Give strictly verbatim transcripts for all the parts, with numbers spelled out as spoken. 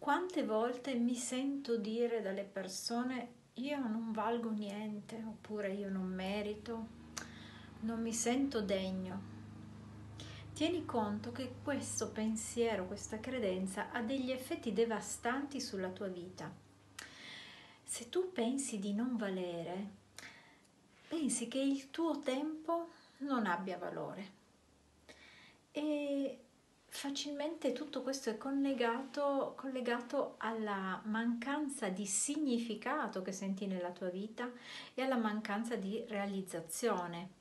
Quante volte mi sento dire dalle persone io non valgo niente, oppure io non merito, non mi sento degno. Tieni conto che questo pensiero, questa credenza ha degli effetti devastanti sulla tua vita. Se tu pensi di non valere, pensi che il tuo tempo non abbia valore. E facilmente tutto questo è collegato, collegato alla mancanza di significato che senti nella tua vita e alla mancanza di realizzazione.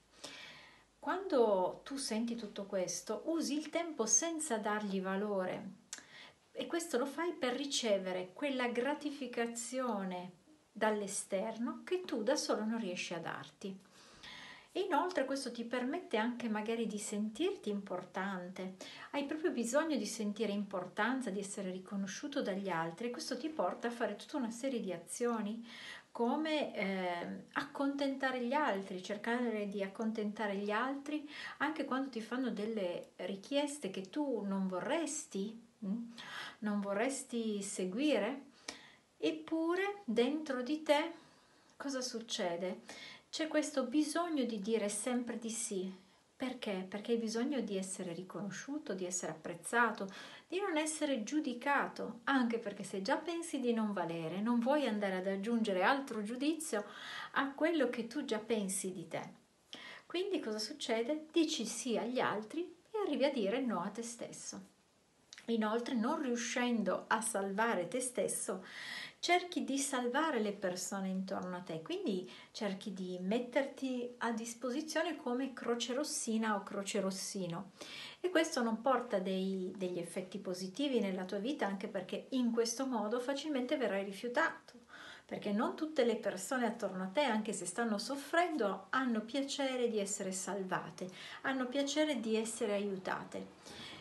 Quando tu senti tutto questo, usi il tempo senza dargli valore e questo lo fai per ricevere quella gratificazione dall'esterno che tu da solo non riesci a darti. E inoltre questo ti permette anche magari di sentirti importante, hai proprio bisogno di sentire importanza, di essere riconosciuto dagli altri e questo ti porta a fare tutta una serie di azioni come eh, accontentare gli altri, cercare di accontentare gli altri anche quando ti fanno delle richieste che tu non vorresti, hm? non vorresti seguire, eppure dentro di te cosa succede? C'è questo bisogno di dire sempre di sì. Perché? Perché hai bisogno di essere riconosciuto, di essere apprezzato, di non essere giudicato, anche perché se già pensi di non valere, non vuoi andare ad aggiungere altro giudizio a quello che tu già pensi di te. Quindi cosa succede? Dici sì agli altri e arrivi a dire no a te stesso. Inoltre, non riuscendo a salvare te stesso, cerchi di salvare le persone intorno a te, quindi cerchi di metterti a disposizione come croce rossina o croce rossino. E questo non porta dei, degli effetti positivi nella tua vita, anche perché in questo modo facilmente verrai rifiutato, perché non tutte le persone attorno a te, anche se stanno soffrendo, hanno piacere di essere salvate, hanno piacere di essere aiutate.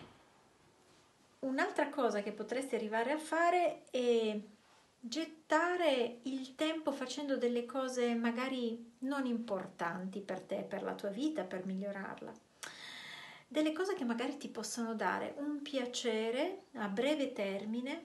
Un'altra cosa che potresti arrivare a fare è gettare il tempo facendo delle cose magari non importanti per te, per la tua vita, per migliorarla. Delle cose che magari ti possono dare un piacere a breve termine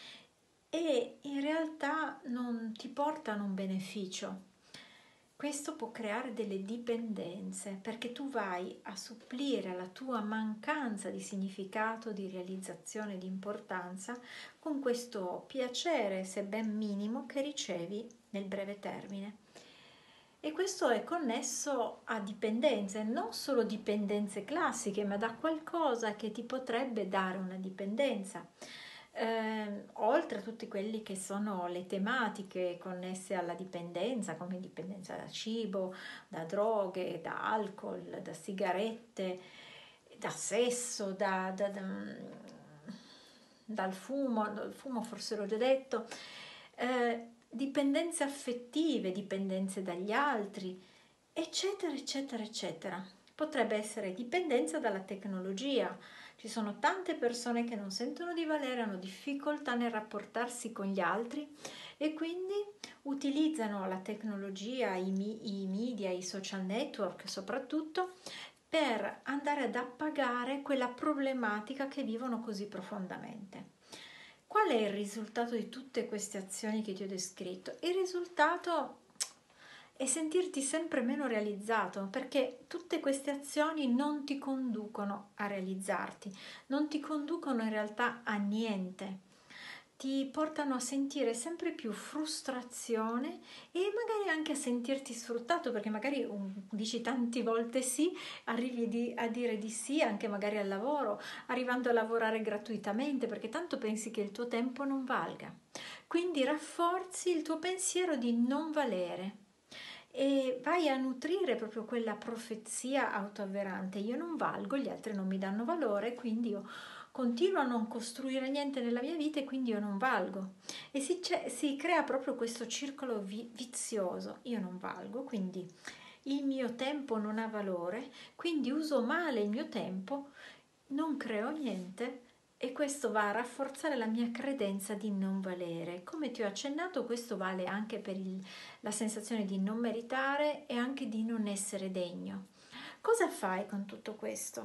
e in realtà non ti portano un beneficio. Questo può creare delle dipendenze perché tu vai a supplire alla tua mancanza di significato, di realizzazione, di importanza con questo piacere, se ben minimo, che ricevi nel breve termine. E questo è connesso a dipendenze, non solo dipendenze classiche, ma da qualcosa che ti potrebbe dare una dipendenza. Eh, oltre a tutti quelli che sono le tematiche connesse alla dipendenza, come dipendenza da cibo, da droghe, da alcol, da sigarette, da sesso, da, da, da, dal fumo, dal fumo forse l'ho già detto, eh, dipendenze affettive, dipendenze dagli altri, eccetera, eccetera, eccetera. Potrebbe essere dipendenza dalla tecnologia. Ci sono tante persone che non sentono di valere, hanno difficoltà nel rapportarsi con gli altri e quindi utilizzano la tecnologia, i, i media, i social network soprattutto, per andare ad appagare quella problematica che vivono così profondamente. Qual è il risultato di tutte queste azioni che ti ho descritto? Il risultato è sentirti sempre meno realizzato, perché tutte queste azioni non ti conducono a realizzarti, non ti conducono in realtà a niente, ti portano a sentire sempre più frustrazione e magari anche a sentirti sfruttato, perché magari um, dici tante volte sì, arrivi di, a dire di sì anche magari al lavoro, arrivando a lavorare gratuitamente, perché tanto pensi che il tuo tempo non valga. Quindi rafforzi il tuo pensiero di non valere e vai a nutrire proprio quella profezia autoavverante: io non valgo, gli altri non mi danno valore, quindi io continuo a non costruire niente nella mia vita e quindi io non valgo. E si, si crea proprio questo circolo vi, vizioso: io non valgo, quindi il mio tempo non ha valore, quindi uso male il mio tempo, non creo niente e questo va a rafforzare la mia credenza di non valere. Come ti ho accennato, questo vale anche per il, la sensazione di non meritare e anche di non essere degno. Cosa fai con tutto questo?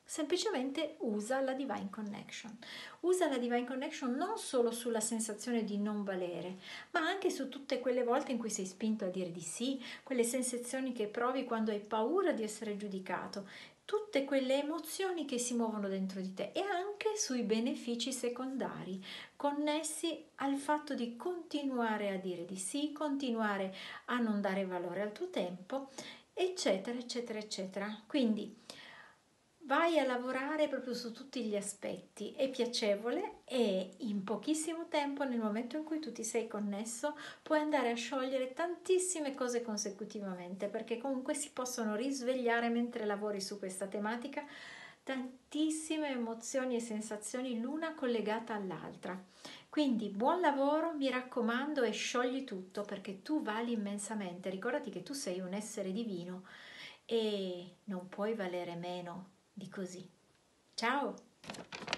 semplicemente usa la Divine Connection. Usa la Divine Connection non solo sulla sensazione di non valere, ma anche su tutte quelle volte in cui sei spinto a dire di sì, quelle sensazioni che provi quando hai paura di essere giudicato, tutte quelle emozioni che si muovono dentro di te, e anche sui benefici secondari connessi al fatto di continuare a dire di sì, continuare a non dare valore al tuo tempo, eccetera, eccetera, eccetera. Quindi vai a lavorare proprio su tutti gli aspetti, è piacevole e in pochissimo tempo, nel momento in cui tu ti sei connesso, puoi andare a sciogliere tantissime cose consecutivamente, perché comunque si possono risvegliare mentre lavori su questa tematica tantissime emozioni e sensazioni, l'una collegata all'altra. Quindi buon lavoro, mi raccomando, e sciogli tutto, perché tu vali immensamente. Ricordati che tu sei un essere divino e non puoi valere meno di così. Ciao!